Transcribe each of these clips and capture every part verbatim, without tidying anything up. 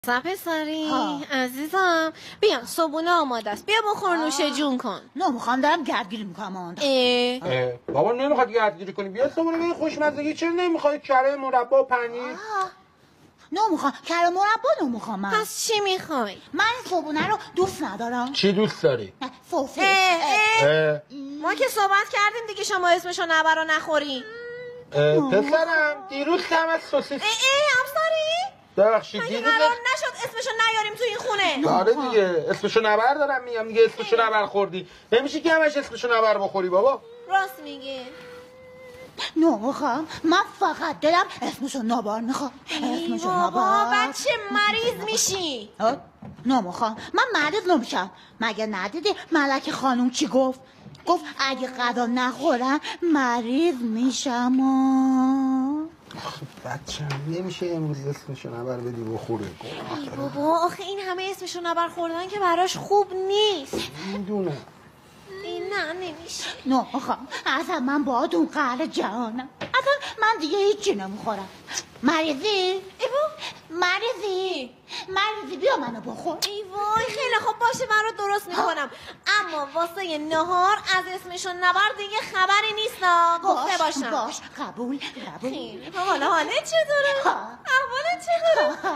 پسری عزیزم بیا صبونه آماده است، بیا بخور نوش جون کن. نه میخوام دارم گردگیری میکنم آماده. بابا نمیخواد گردگیری کنی، بیا صبونه بیا خوشمزگی. چرا نمیخوای کره مربا و پنیر؟ نه میخوام کره مربا نمیخوام من. پس چی میخوای؟ من صبونه رو دوست ندارم. چی دوست داری؟ سوسیس. ما که صحبت کردیم دیگه، شما اسمشو نبر و نخوری. پسرم دیروز هم از سوسیس. ای ای همساری؟ ببخشید دیروز قرار نشد اسمشو نیاریم تو این خونه. آره دیگه اسمشو نبر دارم میگم دیگه، اسمشو نبر خوردی. نمیشه که همش اسمشو نبر بخوری بابا. راست میگه. نه میخوام، من فقط دلم اسمشو نبر میخوام. اسمشو نبر. بابا بچه مریض میشی. نه میخوام، من مریض نمیشم. مگه ندیدی ملک خانوم چی گفت؟ گفت اگه غذا نخورم مریض میشم. بچه نمیشه امروز اسمشو نبر بدی بخوره. ای بابا آخه این همه اسمشو نبر خوردن که براش خوب نیست. میدونم. این نه نمیشه. نه میخوام، اصلا من باید اون قهر جهانم. اصلا من دیگه هیچی نمیخورم. مریضی؟ ای مریضی؟ مریضی بیا منو بخور. ای وای خیلی خوب باشه، من رو درست میکنم. اما واسه نهار از اسمشو نبر دیگه خبری نیست. گفته باشم. باش قبول قبول. خیلی حالا حالت چطوره؟ احوالت چطوره؟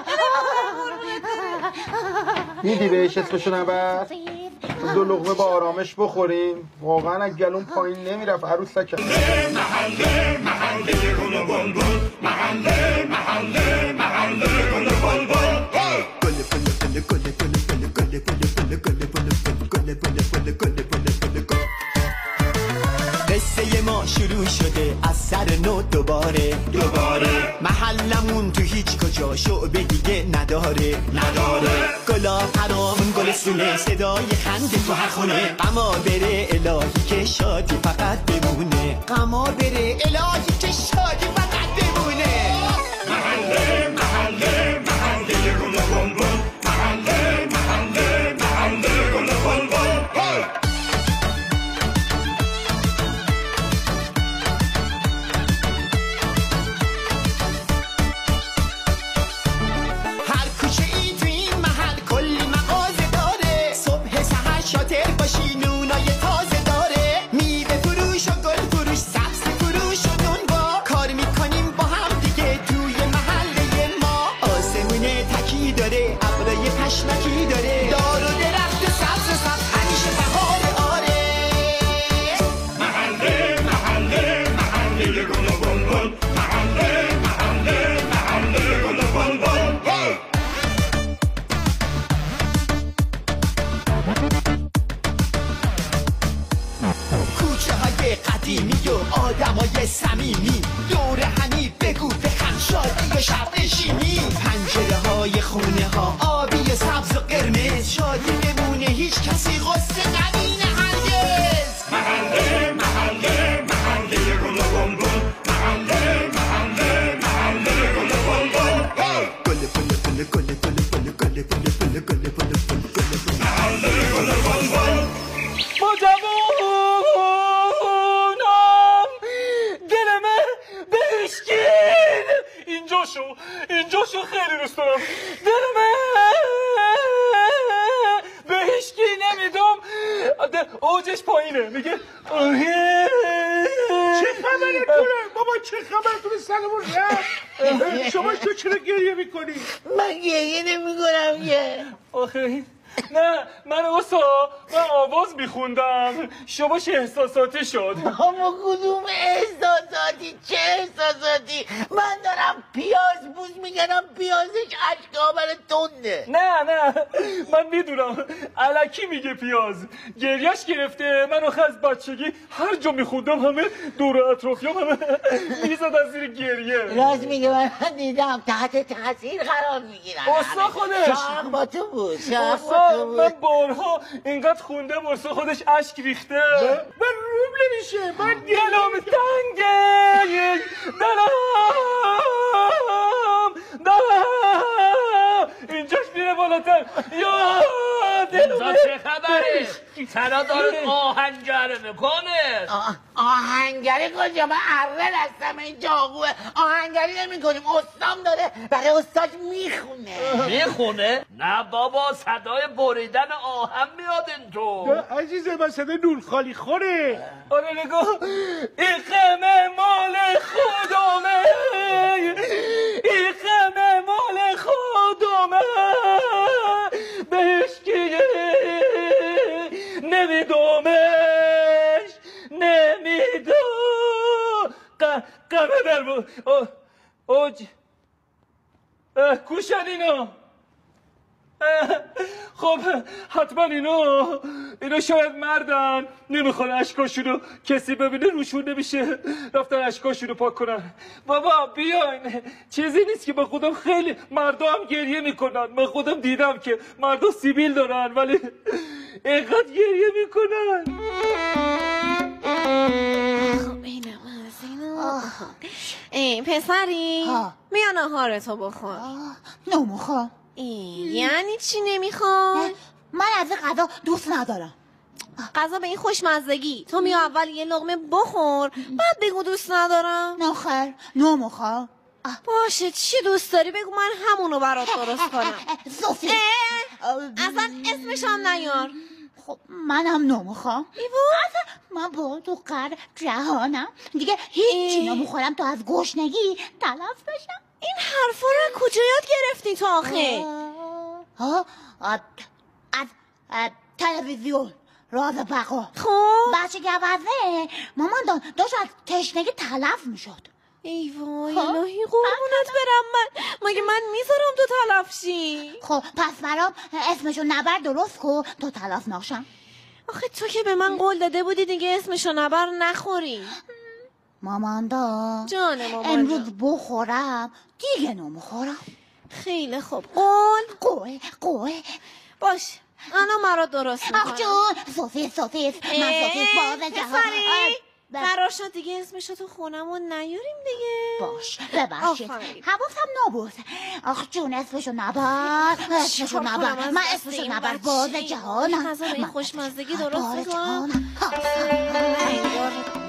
میدی بهش اسمشو نبر؟ دو لقمه با آرامش بخوریم. واقعا از گلون پایین نمیرفت عروسکم. محله محله گل بلبل، محله محله محله گل بلبل. گل گل گل گل گل گل گل گل گل گل گل گل گل گل. قصه ما شروع شده از سر نو دوباره دوباره. محلمون تو هیچ کجا شعبه دیگه نداره نداره. گلا پرامون گلستونه، صدای خنده تو هر خونه. غما بره الهی که شادی فقط بمونه. غما بره الهی که شادی فقط بمونه. محله محله محله گل بلبل، محله محله محله گل بلبل. شاتر باشی نونای تازه داره. میوه فروش و گل فروش، سبز فروش و دنبا. کار میکنیم با هم دیگه توی محله ما. آسمونه تکی داره، ابرای پشمکی داره. دار و درخت سبز سبز همیشه بهار آره. محله محله محله گل بلبل، محله محله محله گل بلبل. قدیمی و آدمای صمیمی، دور همی بگو بخند شادی و شب نشینی. پنجره های خونه ها آبی و سبز و قرمز. شادی بمونه هیچ کسی غصه نبینه هرگز. محله محله محله گل بلبل، محله محله محله گل بلبل. گل گل گل گل گل گل گل گل گل گل گل محله گل بلبل. اینجاشو اینجاشو خیلی دوست دارم. دل من به هیچکی نمیدم. اوجش پایینه میگه چه خبره کنه بابا؟ چه خبره کنه؟ سلامون رفت. شما تو چرا گریه میکنی؟ من گریه نمیکنم یه آخه نه من اصلا من آواز میخوندم شباش احساساتی شد. اما کدوم احساساتی؟ چه احساساتی؟ من دارم پیاز بوز میگنم، پیازش اشکابر تنده. نه نه من میدونم الکی میگه پیاز. گریهش گرفته. من آخه از بچگی هر جا میخوندم همه دور اطرافیام همه میزد از زیر گریه. راست میگه، من دیدم تحت تاثیر قرار میگیرن. اصلا خودش شاق با تو بود. شاق با تو بود. من بارها اینقدر خونده واسه خودش اشک ریخته. من روم نمیشه. من دلم تنگه، دلم دلم اینجاش میره بالاتر. یا دلمه. چه خبره؟ سنا داره آهنگر میکنه. آهنگری کجا؟ من اره دستم این جاگوه. آهنگری نمی کنیم، استام داره برای استاش میخونه. میخونه؟ نه بابا، صدای بریدن آهن میاد این تو. عزیزه من صدای نون خالی خوره. آره نگاه، این خمه مال خودمه، این خمه مال خودمه، بهش کیه نمیدومش نمیدو قمه در بود اوج کوشن اینا. خب حتما اینو اینو شاید مردن، نمیخوان اشکاشونو کسی ببینه روشون نمیشه، رفتن اشکاشونو پاک کنن. بابا بیاین، چیزی نیست که به خودم خیلی مردا هم گریه میکنن، من خودم دیدم که مردا سیبیل دارن ولی اینقدر گریه میکنن. خب اینم از اینو. ای پسری بیا ناهارتو بخور. نمیخوام. یعنی چی نمیخوای؟ من از این غذا دوست ندارم. غذا به این خوشمزگی تو می اول یه لقمه بخور بعد بگو دوست ندارم. نه خیر نمیخوام. باشه چی دوست داری بگو من همونو برات درست کنم. صوفی اصلا اسمش هم نیار. خب منم نمیخوام. من با تو قر جهانم دیگه هیچی نمیخورم تا از گشنگی تلف بشم. این حرفا رو کجا یاد گرفتی تو آخه؟ ها از از تلویزیون راز بقا. خب بچه گوزه مامان دان داشت از تشنگی تلف میشد. ای وای الهی قربونت برم، من مگه من میذارم تو تلف شی؟ خب پس برام اسمشو نبر درست کن تا تلف نشم. آخه تو که به من قول داده بودی دیگه اسمشو نبر نخوری. مامان دان جان مامان امروز جان. بخورم دیگه نمیخورم. خیلی خوب قول قول قول باش انا مرا درست میکنم. آخ جون سوسیس سوسیس من سوسیس باز جهان. قرار شد دیگه اسمشو تو خونمون نیاریم دیگه. باش ببخشید آفرین. حواسم نبود. آخ جون اسمشو نبر اسمشو نبر من اسمشو نبر باز جهانم. غذا به این خوشمزگی درست باز میکنم. جهانم.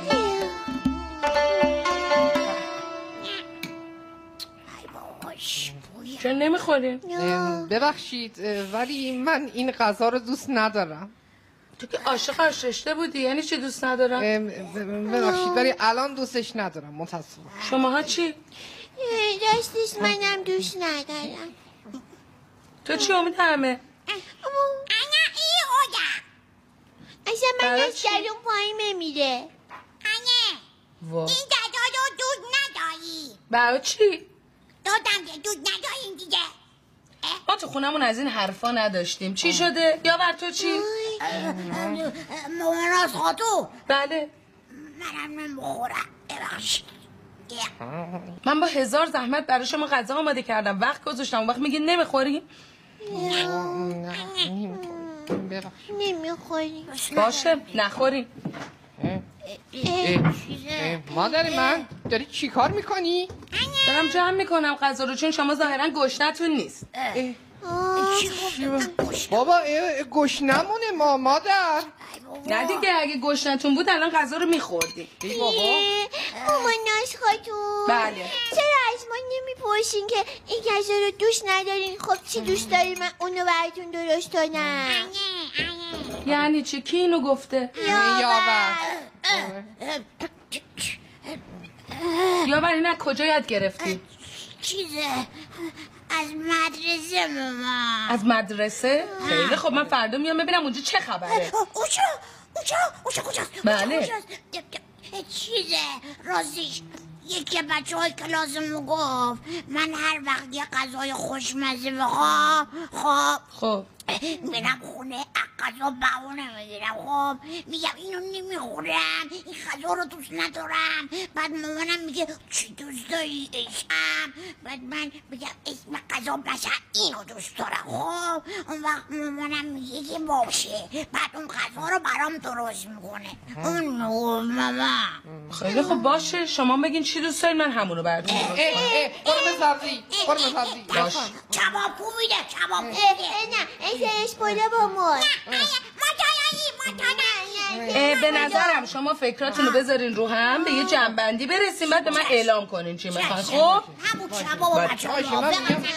چون نمیخوریم؟ ببخشید ولی من این غذا رو دوست ندارم. تو که عاشق اشرشته بودی، یعنی چی دوست ندارم؟ ببخشید ولی الان دوستش ندارم متاسفم. شماها چی؟ راستش منم دوست ندارم. تو چی امید همه؟ انا ای آدم اصلا من از جلوم پایین نمیره. انه این دادا رو دوست نداری؟ برای چی؟ دادم که دوست نداریم دیگه. ما تو خونمون از این حرفا نداشتیم. چی شده؟ یا بر تو چی؟ مامان از خاطو بله منم نمیخورم ببخشید. من با هزار زحمت برای شما غذا آماده کردم، وقت گذاشتم اون وقت میگی نمیخوری؟ نمیخوری باشه نخوری. مادر من داری چی کار میکنی؟ دارم جمع میکنم غذا رو چون شما ظاهرا گشنتون نیست. بابا گشنمونه ما مادر. نه دیگه اگه گشنتون بود الان غذا رو میخوردی. ای بابا مامان ناز خاتون بله چرا از ما نمیپرسین که این غذا رو دوست ندارین؟ خب چی دوست داری من اونو براتون درست کنم؟ یعنی چی؟ کی اینو گفته؟ یاور یاور این از کجا یاد گرفتی؟ چیزه از مدرسه ماما. از مدرسه؟ خیلی خب من فردا میام ببینم اونجا چه خبره. اوچا اوچا اوچا کجاست؟ بله چیزه راستش یکی بچه های کلاسمون گفت من هر وقت یه غذای خوشمزه بخوام خب خب میرم خونه غذا بهونه میگیرم. خب میگم اینو نمیخورم این غذا رو دوست ندارم. بعد مامانم میگه چی دوست داری عشقم؟ بعد من میگم اسم غذا مثلا اینو دوست دارم. خب اون وقت مامانم میگه که باشه بعد اون غذا رو برام درست میکنه. اون نو ماما. خیلی خب باشه شما بگین چی دوست دارین من همونو براتون درست کنم. قرمه سبزی قرمه سبزی کباب کو میده کباب کو میده. نه چش بالا با ما. به نظرم شما فکراتون رو بذارین رو هم به یه جنبندی برسیم بعد به من اعلام کنین چی میخواد. خب همون چه بابا بچه ها شما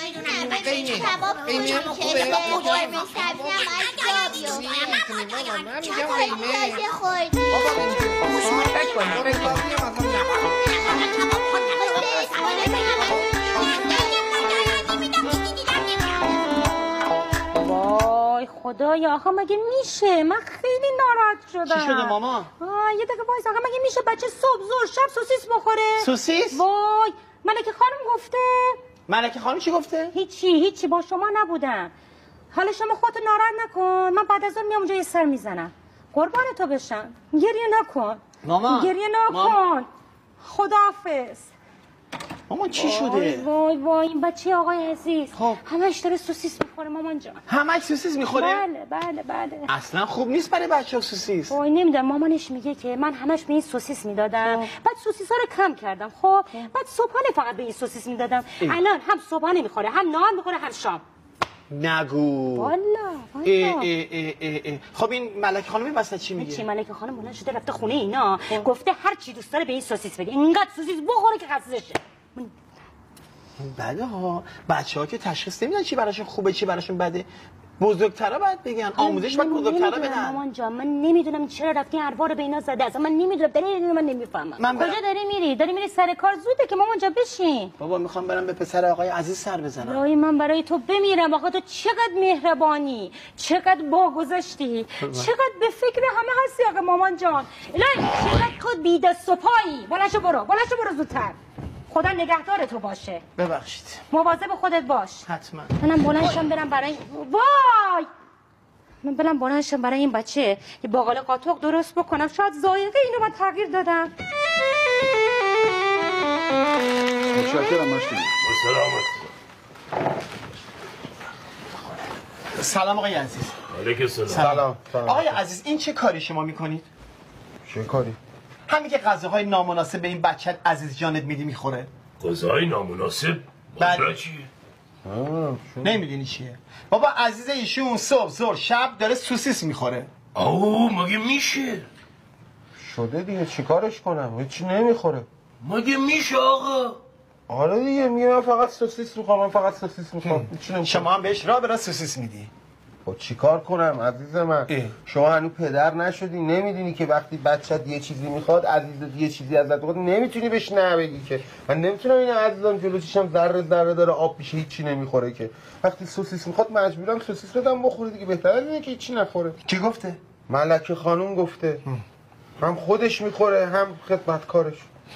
وای خدایا آخه مگه میشه؟ من خیلی ناراحت شدم. چی شده ماما؟ آه یه دقیقه وایس. آخه مگه میشه بچه صبح زور شب سوسیس بخوره؟ سوسیس؟ وای ملکه خانم گفته. ملکه خانم چی گفته؟ هیچی هیچی با شما نبودم. حالا شما خودتو ناراحت نکن، من بعد از اون میام اونجا یه سر میزنم. قربان تو بشم. گریه نکن ماما گریه نکن. خداحافظ. مامان چی وای شده؟ وای وای این بچه آقای عزیز خب همش داره سوسیس میخوره مامان جان. همش سوسیس میخوره؟ بله بله بله. اصلا خوب نیست برای بچه‌ها سوسیس. وای نمیدونم مامانش میگه که من همش به این سوسیس میدادم بعد سوسیسا رو کم کردم. خب بعد صبحانه فقط به این سوسیس میدادم. الان هم صبحانه میخوره هم نهار میخوره هم شام. نگو والا ای والا. ای ای ای ای. خب این ملکه خانم واسه چی میگه؟ چی ملکه خانم بلند شده رفته خونه اینا گفته هر چی دوست داره به این سوسیس بده. اینقدر سوسیس بخوره که خسته شه. بله ها بچه‌ها که تشخیص نمیدن چی براشون خوبه چی براشون بده. بزرگترا باید بگن آموزش باید بزرگترا بدن. مامان جان من نمیدونم چرا رفتی هر به اینا زده. اصلا من نمیدونم داری من نمیفهمم. کجا داری میری؟ داری میری سر کار؟ زوده که مامان جان بشین. بابا میخوام برم به پسر آقای عزیز سر بزنم. لای من برای تو بمیرم. آخه تو چقدر مهربانی، چقدر باگذشتی، چقدر به فکر همه هستی آقا مامان جان. لای چقدر خود بی دست و پایی. بلند شو برو، بلند شو برو زودتر. خدا نگهدار تو باشه. ببخشید. مواظب خودت باش. حتما. منم بلند شم برم برای وای من برم بلند شم برای این بچه یه باقاله قاطق درست بکنم. شاید ذائقه اینو من تغییر دادم. متشکرم مشکلی. سلام آقای عزیز. علیکم السلام. سلام. سلام. آقای عزیز این چه کاری شما میکنید؟ چه کاری؟ همین که غذاهای نامناسب به این بچه عزیز جانت میدی میخوره. غذای نامناسب؟ بله. چیه؟ نمیدونی چیه؟ بابا عزیز ایشون صبح زور شب داره سوسیس میخوره. آو مگه میشه؟ شده دیگه چیکارش کنم؟ هیچی نمیخوره. مگه میشه آقا؟ آره دیگه میگه من فقط سوسیس میخوام من فقط سوسیس میخوام. شما هم بهش راه برای سوسیس میدی. خب چیکار کنم عزیز من؟ اه. شما هنوز پدر نشدی نمیدونی که وقتی بچت یه چیزی میخواد عزیزت یه چیزی ازت بخواد نمیتونی بهش نه بگی که. من نمیتونم این عزیزم جلو چشم ذره ذره داره آب میشه هیچی نمیخوره که. وقتی سوسیس میخواد مجبورم سوسیس بدم بخوره دیگه. بهتره از اینه که هیچی نخوره. کی گفته؟ ملکه خانم گفته. هم خودش میخوره هم خدمتکارش.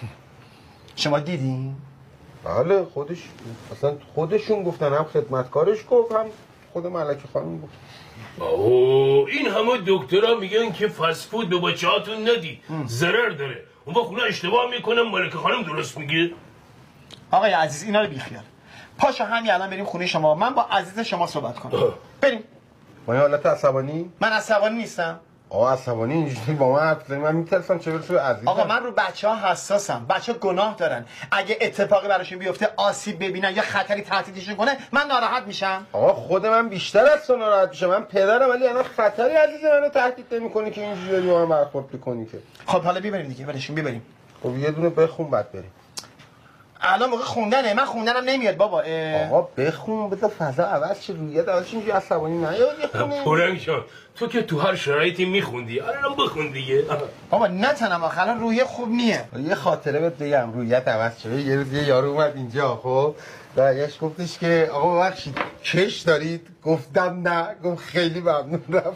شما دیدین؟ بله خودش اصلا خودشون گفتن هم خدمتکارش گفت هم خود ملکه خانم گفت. اوه این همه دکترها میگن که فست فود به بچه‌هاتون ندی ضرر داره. اون وقت اونا اشتباه میکنن ملکه خانم درست میگه. آقای عزیز اینا رو بیخیال. پاشو همین الان بریم خونه شما من با عزیز شما صحبت کنم. بریم. با این حالت عصبانی؟ من عصبانی نیستم. آقا عصبانی اینجوری با من حرف بزنی من میترسم چه برسه به عزیزم. آقا من رو بچه‌ها حساسم. بچه‌ها گناه دارن. اگه اتفاقی براشون بیفته آسیب ببینن یا خطری تهدیدشون کنه من ناراحت میشم. آقا خود من بیشتر از تو ناراحت میشم. من پدرم ولی الان خطری عزیز منو تهدید نمی‌کنی که اینجوری داری با من برخورد می‌کنی که. خب حالا ببریم دیگه برشون ببریم. خب یه دونه بخون بعد بریم. الان موقع خوندنه من خوندنم نمیاد بابا. اه... آقا بخون بذار فضا عوض شه رویت عوض شه اینجوری عصبانی نیاد بخونه. پرنگ شد تو که تو هر شرایطی میخوندی الان بخون دیگه. بابا نه تنم آخه الان روحیه خوب نیه. یه خاطره بهت بگم رویت عوض شه. یه روز یه یارو اومد اینجا خب برگشت گفتش که آقا ببخشید کش دارید؟ گفتم نه. گفت خیلی ممنون رفت.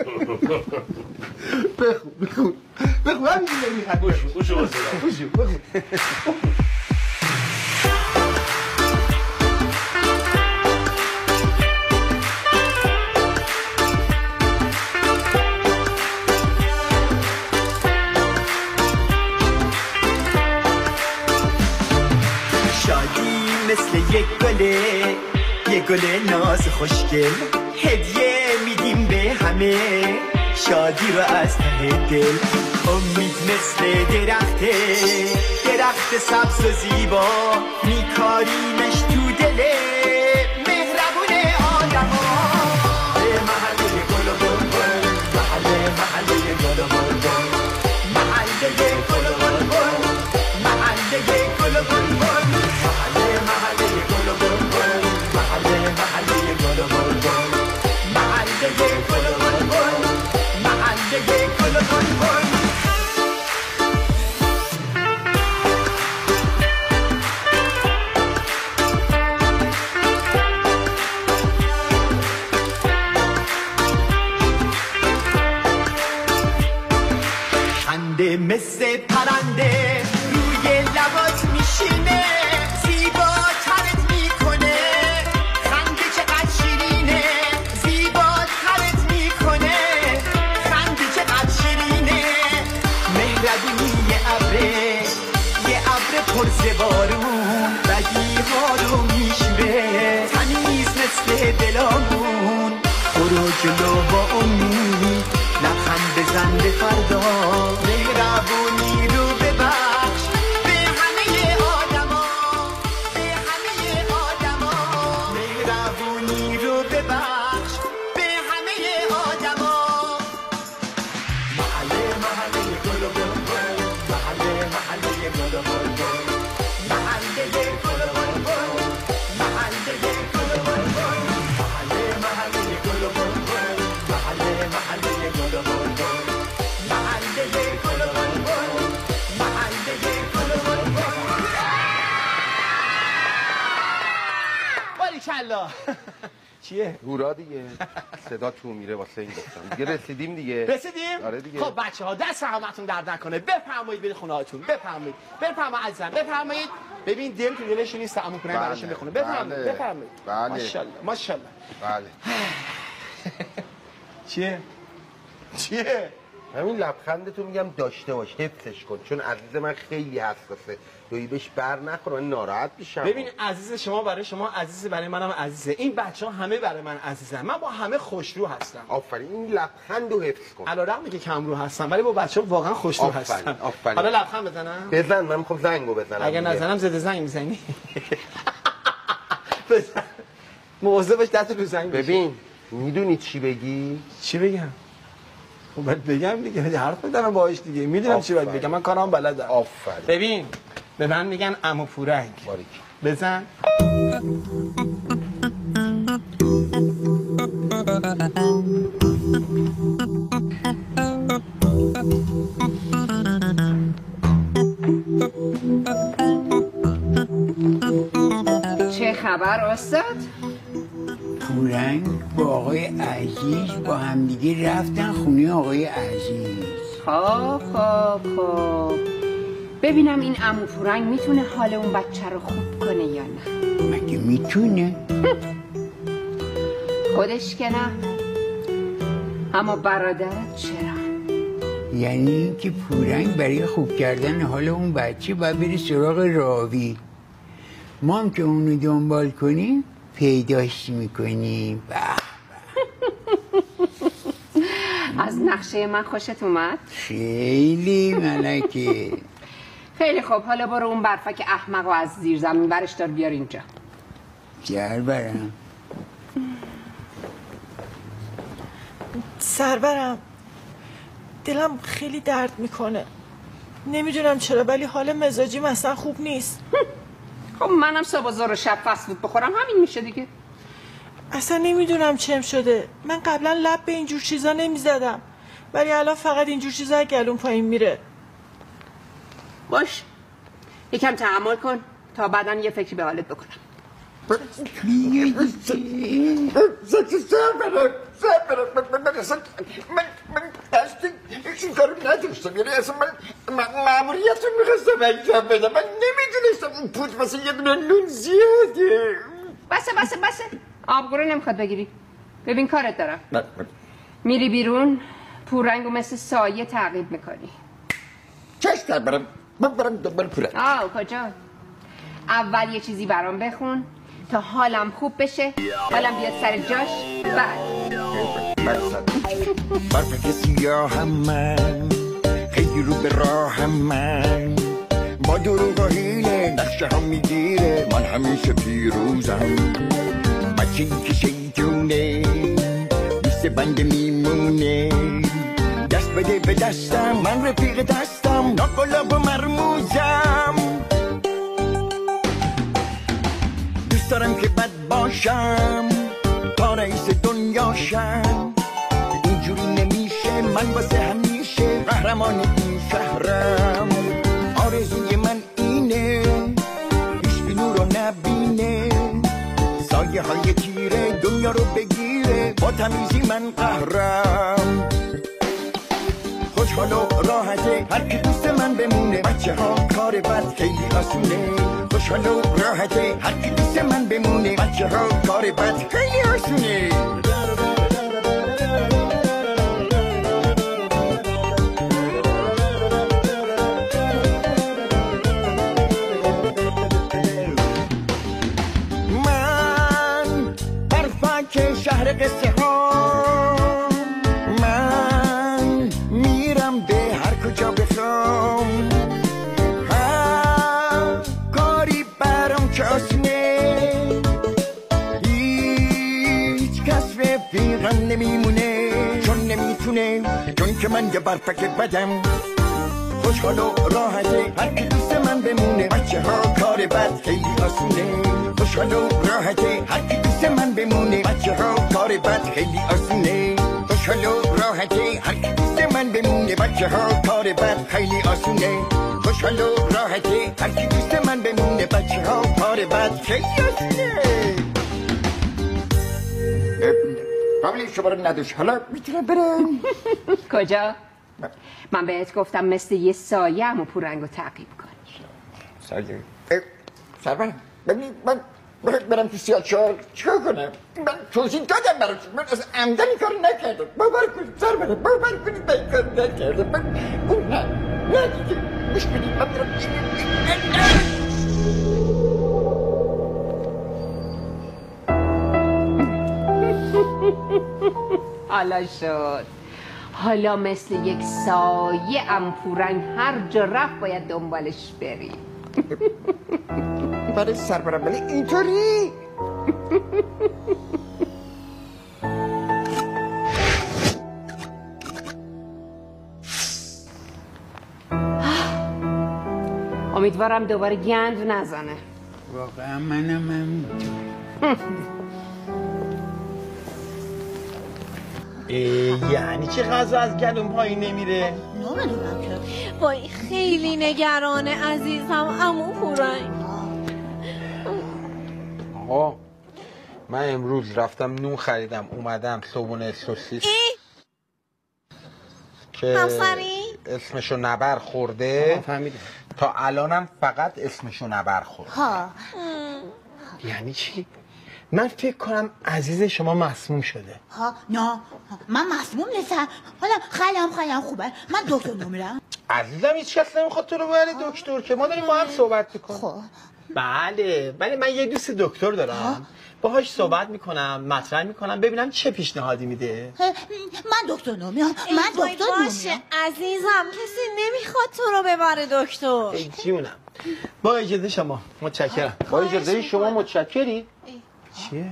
بخون بخون بخون همینجوری میخواد. بوشو بوشو بوشو بخون. مثل یک گله یک گل ناز خوشگل هدیه میدیم به همه شادی رو از ته دل. امید مثل درخته درخت سبز و زیبا میکاریمش تو دل مهربون آدما. به برو جلو با امید، لبخند بزن به فردا، مهربونی رو ببخش به همه آدما، به همه آدما، مهربونی رو ببخش به همه آدما. محله محله گل و بلبل، محله محله گل و بلبل، محله گل و بلبل، محله گل و بلبل، محله محله گل و بلبل، محله محله گل و بلبل، محله گل و بلبل، محله گل و بلبل. باریکلا. چیه؟ هورا دیگه. صدا تو میره واسه این گفتم. دیگه رسیدیم دیگه. رسیدیم؟ آره دیگه. خب بچه ها دست همتون درد نکنه، بفرمایید برید خونه هاتون، بفرمایید بفرمایید عزیزم، بفرمایید. ببین دل تو دلش نیست، عمو پورنگ براشون بخونه. بفرمایید بله. بفرمایید. بله. ماشاءالله ماشاءالله. بله. چیه؟ چیه؟ همین لبخندتو میگم داشته باش، حفظش کن، چون عزیز من خیلی حساسه، روی بهش بر نخوره، من ناراحت میشم. ببین عزیز شما برای شما عزیزه، برای منم عزیزه. این بچه ها همه برای من عزیزن، من با همه خوشرو هستم. آفرین، این لبخندو حفظ کن. علیرغم که کم رو هستم ولی با بچه ها واقعا خوشرو هستم. آفرین. حالا لبخند بزنم؟ بزن، من میخوام زنگو بزنم. اگه دیگه. نزنم زده زنگ میزنی. بزن. مواظب باش دست رو زنگ بشه. ببین میدونی چی بگی؟ چی بگم؟ خب باید بگم دیگه، حرف بزنم باهاش دیگه. میدونم چی باید بگم، من کارام بلدم. آفرین. ببین به من میگن عمو پورنگ. باریک. بزن. چه خبر استاد؟ پورنگ با آقای عزیز با همدیگه رفتن خونه آقای عزیز. خب خب خب ببینم این عمو پورنگ میتونه حال اون بچه رو خوب کنه یا نه. مگه میتونه؟ خودش که نه، اما برادرت چرا؟ یعنی که پورنگ برای خوب کردن حال اون بچه باید بری سراغ راوی، ما هم که اونو دنبال کنیم پیداش میکنیم. از نقشه من خوشت اومد؟ خیلی ملکه. خیلی خوب، حالا برو اون برفک احمق و از زیر زمین برش دار بیار اینجا. سربرم سربرم دلم خیلی درد میکنه، نمیدونم چرا ولی حال مزاجیم اصلا خوب نیست. خب منم صبح زور و شب فست فود بخورم همین میشه دیگه. اصلا نمیدونم چم شده، من قبلا لب به اینجور چیزا نمیزدم ولی الان فقط اینجور چیزا گلوم پایین میره. باش یکم تحمل کن تا بعدن یه فکری به حالت بکنم. من من دست این کارو نداشتم، یعنی اصلا من ماموریتون میخواستم انجام بدم، من نمیدونستم این پوت مثلا یه دونه نون زیاده. بسه بسه بسه آبگورو نمیخواد بگیری. ببین کارت دارم، میری بیرون پورنگو مثل سایه تعقیب میکنی. چشم برم من برم دنبال پورنگ. آه کجا؟ اول یه چیزی برام بخون تا حالم خوب بشه، حالم بیاد سر جاش. بعد برفک سیاهم من، خیلی رو به راهم من، با دروغ و حیله نقشه هم میگیره، من همیشه پیروزم. بچه‌ای که شیطونه دوست بنده میمونه، دست بده به دستم من رفیق دستم، ناقلاب و مرموزم. دوست دارم که بد باشم تا رئیس دنیاشم، اینجوری نمیشه، من واسه همیشه قهرمان این شهرم. آرزوی من اینه هیچ بی نور رو نبینه، سایه های تیره دنیا رو بگیره، با تمیزی من قهرم. خوشحال و راحته هر کی دوست من بمونه، بچه ها کار بد خیلی آسونه. خوشحال و راحته هر کی دوست من بمونه، بچه ها کار بد خیلی آسونه. من برفک شهر قصه ها، واقعا نمیمونه چون نمیتونه چون که من یه برفک بدم خوشحال و راحته هر کی دوست من بمونه بچه ها کار بد خیلی آسونه خوشحال و راحته هر کی دوست من بمونه بچه ها کار بد خیلی آسونه خوشحال و راحته هر کی دوست من بمونه بچه ها کار بد خیلی آسونه خوشحال و راحته هر کی دوست من بمونه بچه ها کار بد خیلی آسونه قبلی شما رو نداشت حالا میتونم برم کجا؟ من بهت گفتم مثل یه سایه همو پورنگ رو تعقیب کن سایه سرورم ببینید من برم تو سیاچار چیکار کنم من توضیح دادم برای من از عمدن این کار نکردم باور کنید سرورم باور کنید من این کار نکردم من اون نه نه دیگه گوش بدید من برم حالا شد حالا مثل یک سایه ام پورنگ هر جا رفت باید دنبالش بری برای سربرم ولی اینطوری امیدوارم دوباره گند نزنه واقعا منم همینطور یعنی چه غذا از گلوم پایین نمیره؟ نمیدونم که وای خیلی نگرانه عزیزم عمو پورنگ. آقا من امروز رفتم نون خریدم اومدم صبحونه سوسیس که همسری؟ اسمشو نبر خورده فهمیدم تا الانم فقط اسمشو نبر خورده ها یعنی چی؟ من فکر کنم عزیز شما مسموم شده ها نه من مسموم نیستم حالا خیلی خیلی خوبه من دکتر نمیرم عزیزم هیچ کس نمیخواد تو رو ببره دکتر که ما داریم با هم صحبت میکنیم خب بله ولی من یه دوست دکتر دارم باهاش صحبت میکنم مطرح میکنم ببینم چه پیشنهادی میده من دکتر نمیام من دکتر باشه نمیام عزیزم کسی نمیخواد تو رو ببره دکتر ای جونم با اجازه شما متشکرم با اجازه شما متشکری چیه؟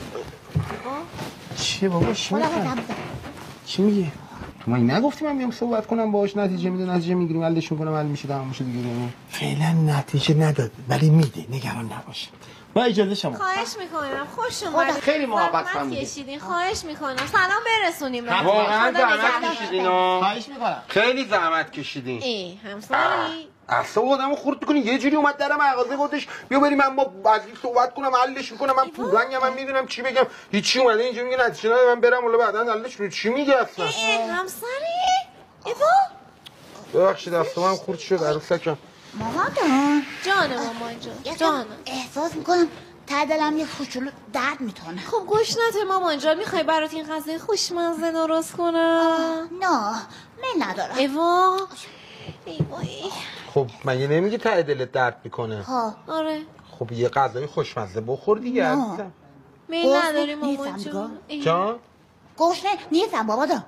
چیه بابا چی میگه؟ چی میگه؟ تو من نگفتی من میام صحبت کنم باهاش نتیجه میده نتیجه میگیریم حلش میکنم حل میشه تمام میشه دیگه فعلا نتیجه نداد ولی میده نگران نباش با اجازه شما خواهش میکنم خوش اومدید خیلی محبت فرمودید کشیدین خواهش میکنم سلام برسونیم واقعا زحمت کشیدین خواهش میکنم خیلی زحمت کشیدین ای همسری اصلا آدمو خورد میکنی یه جوری اومد در مغازه گفتش بیا بریم من با بعضی صحبت کنم حلش میکنم من پورنگم من میدونم چی بگم هیچی اومده اینجا میگه نتیجه نده من برم ولی بعداً حلش رو چی میگه اصلا همسری ایوا ببخشید دست من خورد شد عروسکم مامان جان جان مامان جان جان احساس میکنم ته دلم یه کوچولو درد میتونه خب گوش نده مامان جان میخوای برات این غذای خوشمزه درست کنم نه من ندارم ایوا ایوای خب مگه نمیگه ته دلت درد میکنه ها آره خب یه غذای خوشمزه بخور دیگه عزیزم میل نداری مامان جان جان گوشنه نیستم بابا جان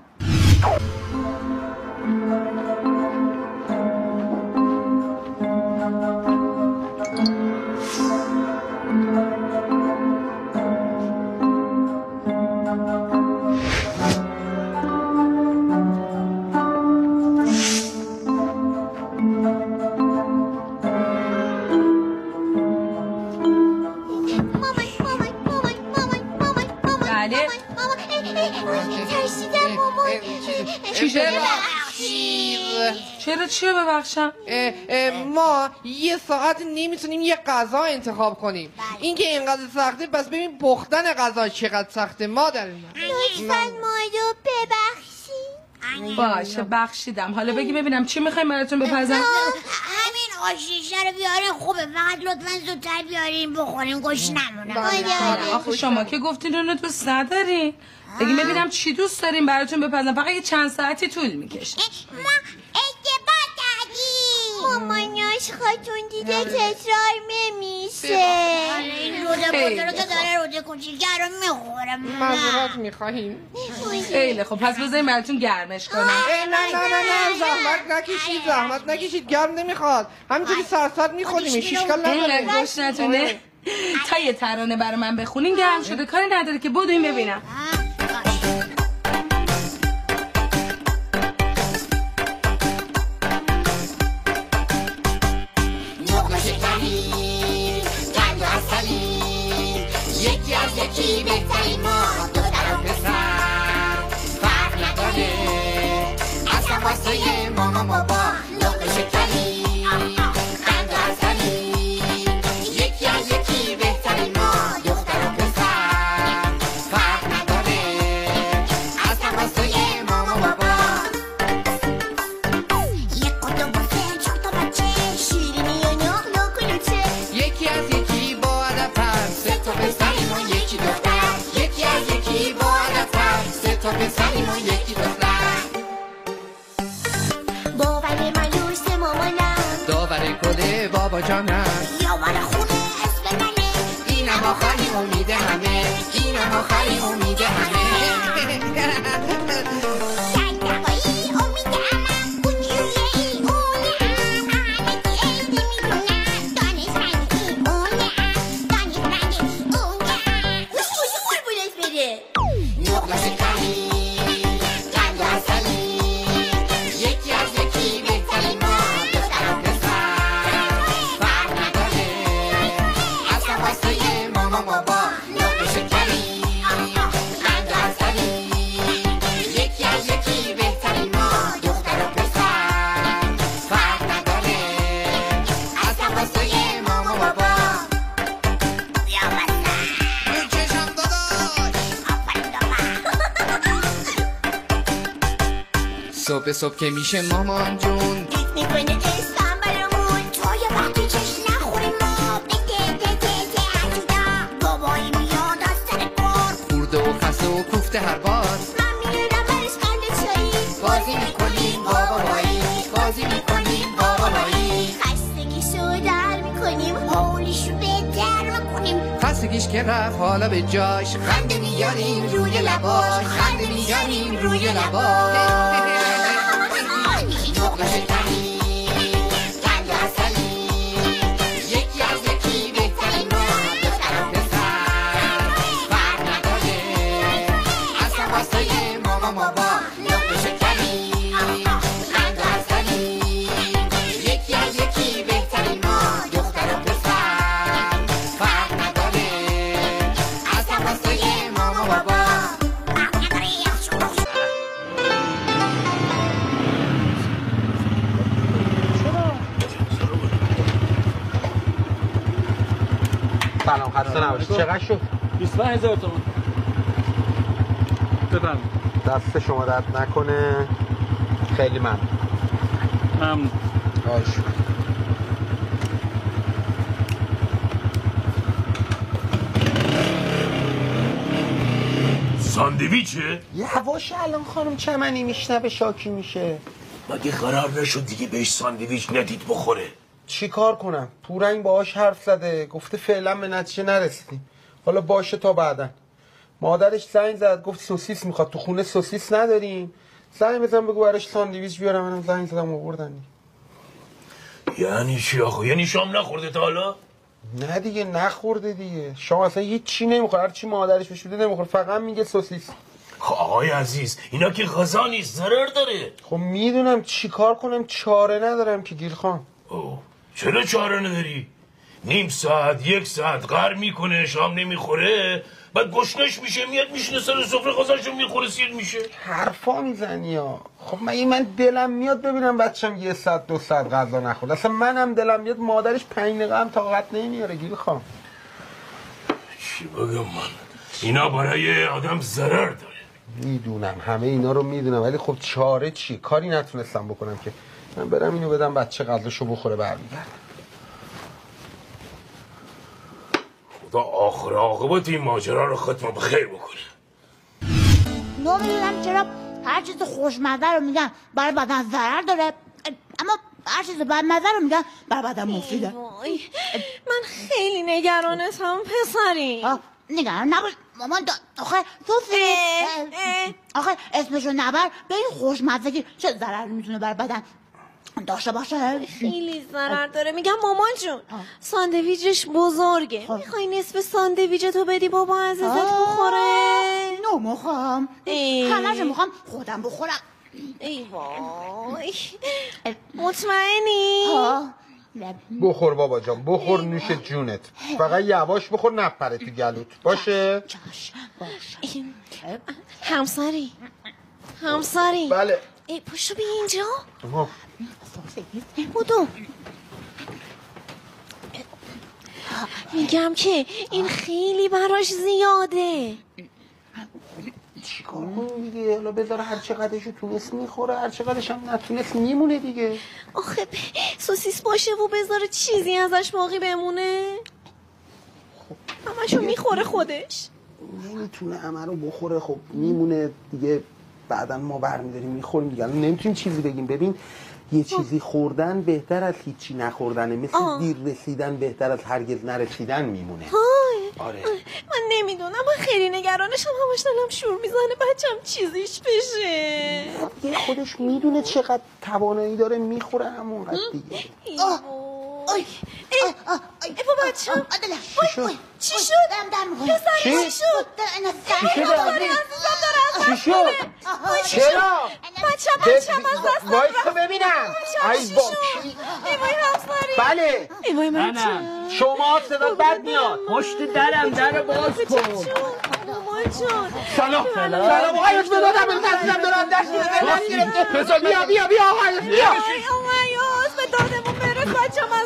چرا چیه ببخشم؟ ما یه ساعت نمیتونیم یه غذا انتخاب کنیم این که اینقدر سخته پس ببین پختن غذا چقدر سخته مادر من لطفاً مایو ببخشید باشه بخشیدم حالا بگی ببینم چی میخوایم براتون بپزم همین آشیشه رو بیاره خوبه فقط لطفاً زودتر بیاریم بخوریم گوش نمونه آخه شما که گفتین اونو دوست ندارین بگی ببینم چی دوست داریم براتون بپزم فقط یه چند ساعتی طول میکشه ما اشتباه کردیم مامانیاش خاتون دیگه تکرار نمیشه این روده بزرگ که داره روده کوچیکه رو میخوره معذرت میخواهیم خیلی خب پس بذاریم براتون گرمش کنم نه نه نه نه زحمت نکشید زحمت نکشید گرم نمیخواد همینجوری سرسر میخوریم این شیشکال نداره گوش نتونه تا یه ترانه برای من بخونین گرم شده کاری نداره که بدوین ببینم یکی بهترین ما دختر و پسر فرق نداره اصلا واسه مامان بابا لقمه شکنی قند و عسلی یکی از یکی بهترین ما دختر و پسر فرق نداره اصلا واسه مامان بابا یک کدوم واسه چهار تا بچه شیرینی و نقل و کلوچه یکی از یکی با ادب‌تر سه تا پسریم و یکی دختر یکی از یکی با ادب‌تر سه تا پسریم و یکی دختر باور ملوس مامانم داور کده بابا جانم یاور خونه اسم منه اینم آخری امید همه اینم آخری امید همه دقایی امید همه اونجوری اونه هم همه که عیدی میدونن دانشمندی اونه هم دانشمندی اونه هم خوش خوش بلبلش بده نقل شکنی قند و عسلی یکی از یکی بهترین ما دختر و پسر فرق نداره اصلا واسه مامان بابا نقل شکنی قند و عسلی یکی از یکی بهترین ما دختر و پسر فرق نداره اصلا واسه مامان بابا یا مثلا چشم داداش آفرین دارم صبح صبح که میشه مامان جون دیت میکنه اسلام برامون تو یه وقتی چشم نخوریم ما بگه ده ده ده عجودا بابایی میاد از سر کار خورده و خسته و کوفته هر بار من میرم برش قند چایی بازی میکنیم با بابایی بازی میکنیم با بابایی خستگیشو در میکنیم حولیشو بهتر میکنیم خستگیش که رفت حالا به جاش خنده میاریم روی لباش خنده میاریم روی لباش نقل شکنی قند و عسلی یکی از یکی بهترین ما دختر و پسر فرق نداره اصلا واسه مامان بابا نقل شکنی قند و عسلی یکی از یکی بهترین ما دختر و پسر فرق نداره اصلا واسه مامان بابا سلام خسته نباشید چقدر شد؟ بیست و پنج هزار تومان بفرمایید دست شما درد نکنه خیلی ممنون ممنون باش ساندویچه؟ یواش الان خانم چمنی میشنوه شاکی میشه مگه قرار نشد دیگه بهش ساندویچ ندید بخوره؟ چی کار کنم؟ پورنگ باهاش حرف زده گفته فعلا به نتیجه نرسیدیم حالا باشه تا بعدن مادرش زنگ زد گفت سوسیس میخواد تو خونه سوسیس نداریم زنگ بزن بگو براش ساندویچ بیارم منم زنگ زدم آوردن یعنی چی آخه؟ یعنی شام نخورده تا حالا؟ نه دیگه نخورده دیگه شام اصلا هیچ چی نمیخوره هر چی مادرش بهش بده نمیخوره فقط میگه سوسیس خب آقای عزیز اینا که غذا نیست ضرر داره خب میدونم چی کار کنم چاره ندارم که گیرخان اوه چرا چاره نداری؟ نیم ساعت یک ساعت غر میکنه شام نمیخوره بعد گشنش میشه میاد میشینه سر سفره غذاشو میخوره سیر میشه حرفا میزنی ها خب مگه من دلم میاد ببینم بچم یه ساعت دو ساعت غذا نخورد اصلا منم دلم میاد مادرش پنج دقیقه هم طاقت نمیاره گیرخان چی بگم من اینا برای آدم ضرر داره میدونم همه اینا رو میدونم ولی خب چاره چی کاری نتونستم بکنم که من برم اینو بدم بچه غذاشو بخوره برمیگردم خدا آخر عاقبت این ماجرا رو ختم بخیر بکنه نمیدونم چرا هر چیز خوشمزه رو میگن برای بدن ضرر داره اما هر چیز بدمزه رو میگن برای بدن مفیده من خیلی نگرانتم پسری نگران نباش مامان دا... آخه توفی آخه اسمشو نبر به این خوشمزگی چه ضرر میتونه بر بدن داشته باشه خیلی ضرر داره میگم مامان جون ساندویچش بزرگه میخوای نصف ساندویچتو بدی بابا عزیزت بخوره نمیخوام همه‌شو میخوام خودم بخورم ای وای مطمئنی؟ بخور بابا جان، بخور نوش جونت. فقط یواش بخور نپره تو گلوت باشه. همسری همسری بله. ای پشو بی اینجا بودو. میگم که این خیلی براش زیاده. چیکار کنیم دیگه؟ حالا بذاره هر چقدرشو تونست میخوره، هر چقدرش هم نتونست میمونه دیگه. آخه سوسیس باشه و بذاره چیزی ازش باقی بمونه. همشو میخوره خودش. نمیتونه همه رو بخوره، خب میمونه دیگه. بعدا ما برمیداریم میخوریم دیگه. نمیتونیم چیزی بگیم. ببین یه چیزی خوردن بهتر از هیچی نخوردنه. مثل آه. دیر رسیدن بهتر از هرگز نرسیدن میمونه. های. آره. من نمیدونم، من خیلی نگرانشم. همش دلم شور میزنه بچم چیزیش بشه. دیگه خودش میدونه چقدر توانایی داره، میخوره همونقدر دیگه. اوی ای بابا بچم چی شد؟ چی شد؟ دم دم پسر چی شد؟ چی شد؟ چی شد؟ چرا؟ بچم بچم از دست وایسا ببینم. ای با کی؟ ای وای همسری. بله ای وای من شما صدا بد میاد. پشت درم در باز کن. مامان جان سلام سلام آقای به دادم نزدم دارم دست گرفته. بیا بیا بیا آقای بیا. آقای به دادمون برس بچم از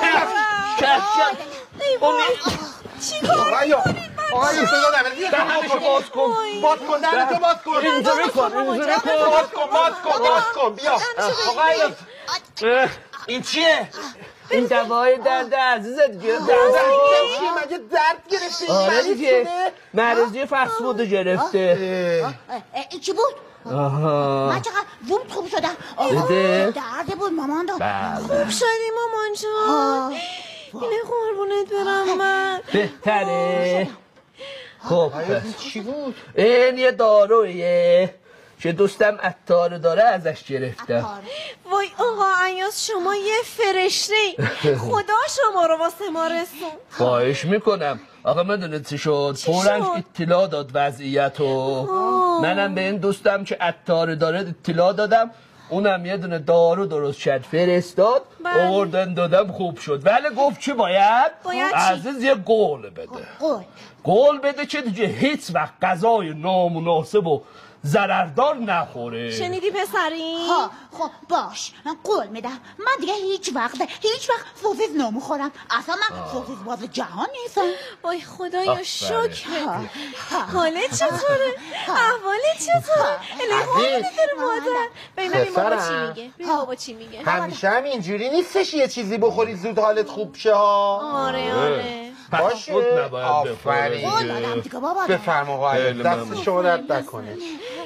چی کار کنید؟ آقای صدا نمیاد. دهنشو باز کن. باز کن دهنتو باز کن. اینجوری کن اینجوری کن. باز کن باز کن باز کن. بیا آقای این چیه؟ این دوای درد عزیزت گرفته. درد چیه؟ مگه درد گرفته؟ آره دیگه مریضی فسفود گرفته. این چی بود؟ آها من چقدر زود خوب شدم. دیده؟ درده بود مامان داد. خوب شدی مامان جان. اینه قربونت برم من. بهتره. خب چی بود؟ این یه دارویه که دوستم عطار داره ازش گرفتم. وای آقا عیاز شما یه فرشته‌ای. خدا شما رو واسه ما رسون. خواهش میکنم. آقا میدونه چی شد؟ پورنگ اطلاع داد وضعیتو. منم به این دوستم که عطار داره اطلاع دادم. اونم یه دونه دارو درست کرد فرستاد. آوردن دادم خوب شد. ولی گفت چی باید؟ باید عزیز یه قول بده. قول قول بده که دیگه هیچ وقت غذای نامناسب و ضرردار نخوره. شنیدی پسری؟ ها خب باش من قول میدم من دیگه هیچ وقت هیچ وقت سوسیس نمیخورم. اصلا من سوسیس باز جهان نیستم. وای خدایا شکر. حالت چطوره؟ احوالت چطوره؟ الهی داره مادر. ببینم بابا چی میگه. ببین بابا چی میگه. همیشه هم اینجوری نیستش یه چیزی بخوری زود حالت خوب شه ها. آره آره باشه. آفرین. بفرما آقای دست شما درد نکنه.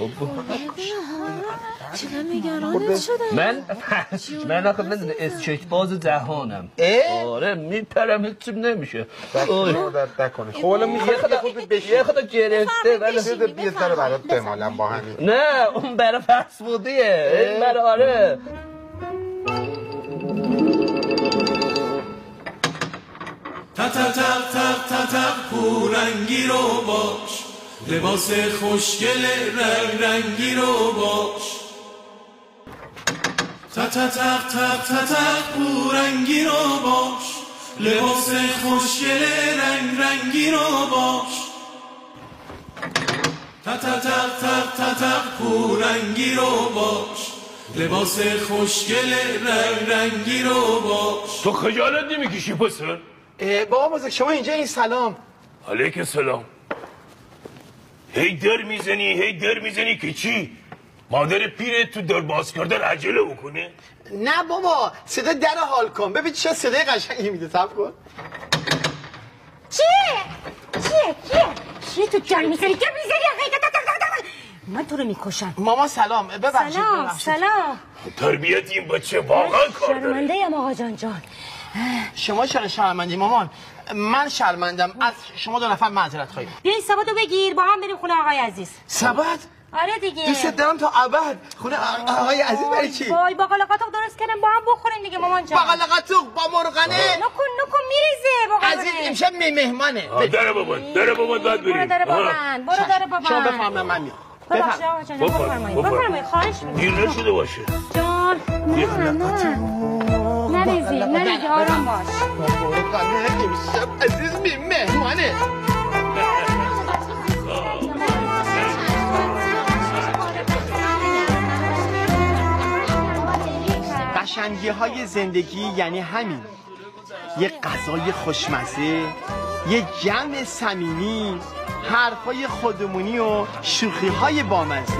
چرا نگرانت شدم؟ من من آخه من اسچک باز جهانم. آره میپرم هیچیم نمیشه. دست شما درد نکنه. خب حالا میخوای یه خود بشین. یه خود گرفته ولی بده بیه سر برات بمالم با همین. نه اون برای فسفودیه. این برای آره. تا تا تا تا تا تا پورنگی رو باش، لباس خوشگل رنگ رنگی رو باش. تا تا تا تا تا تا پورنگی رو باش، لباس خوشگل رنگ رنگی رو باش. تا تا تا تا تا تا پورنگی رو باش، لباس خوشگل رنگ رنگی رو باش. تو خجالت نمیکشی پسر؟ بابا بزرگ شما اینجا این سلام. علیک سلام. هی در میزنی هی در میزنی که چی؟ مادر پیرت تو در باز کردن عجله بکنه؟ نه بابا صدا در حال کن ببین چه صدای قشنگی میده. صبر کن. چیه؟ چیه؟ چیه؟ چیه تو جان میزنی؟ که میزنی؟ من تو رو میکشم. ماما سلام. ببخشید. سلام سلام. تربیت این بچه واقعا کار داره. شرمنده ام آقا جان جان. شما چرا شرمندی مامان؟ من شرمندم. از شما دو نفر معذرت خواهیم. بیا این سبدو بگیر با هم بریم خونه آقای عزیز. سبد؟ آره دیگه. دوست دارم تا ابد. خونه آقای عزیز برای چی؟ وای باقلا قاتق درست کردم با هم بخوریم دیگه مامان جان. باقلا قاتق با مرغنه. نکن نکن میریزه باقلا. عزیز امشب مهمانه. داره بابا داره بابا بعد بریم. برو داره بابا. برو داره بابا. شما بفرمایید من میام. ببخشید آقا جان بفرمایید. بفرمایید خواهش می‌کنم. دیر نشده باشه. جان نه نه نریزی نریزی آرام باش. عزیز بی مهمانه. قشنگی های زندگی یعنی همین، یه غذای خوشمزه، یه جمع صمیمی، حرفای خودمونی و شوخی های بامزه.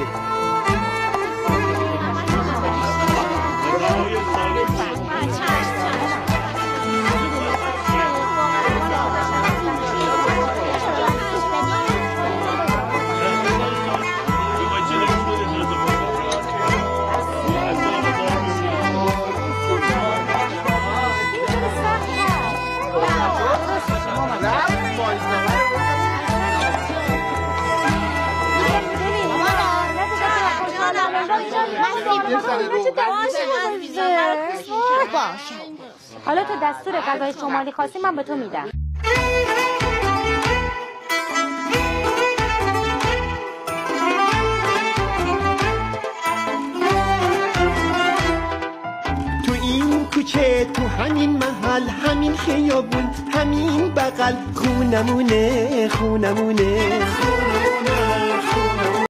حالا تو دستور غذای شمالی خواستی من به تو میدم. تو این کوچه، تو همین محل، همین خیابون، همین بغل، خونمونه خونمونه